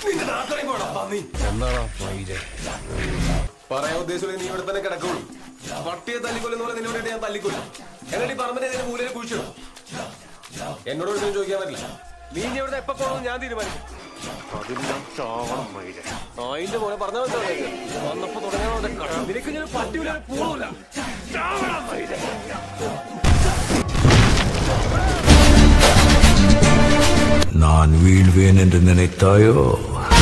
എന്താടാ പറയാൻ ഉദ്ദേശിച്ചു നീ ഇവിടെ തന്നെ കിടക്കുള്ളൂ. പട്ടിയെ തല്ലിക്കൊല്ലുന്ന പോലെ നിന്നെ വേണ്ടിയിട്ട് ഞാൻ തല്ലിക്കൊല്ലും. എന്നിട്ട് ഈ പറമ്പിനെ ഇതിന് മൂലയിൽ കുഴിച്ചിടും. എന്നോട് ഒരിക്കലും ചോദിക്കാൻ പറ്റില്ല. നീ ഇനി ഇവിടുന്ന് എപ്പോ പോകണമെന്ന് ഞാൻ തീരുമാനിക്കും. അതിന്റെ പോലെ പറഞ്ഞാൽ വന്നപ്പോ തുടങ്ങിയ നിനക്ക് ഞാൻ പറ്റില്ല പൂവില്ല. நான் வீழ்வேன் என்று நினைத்தாயோ?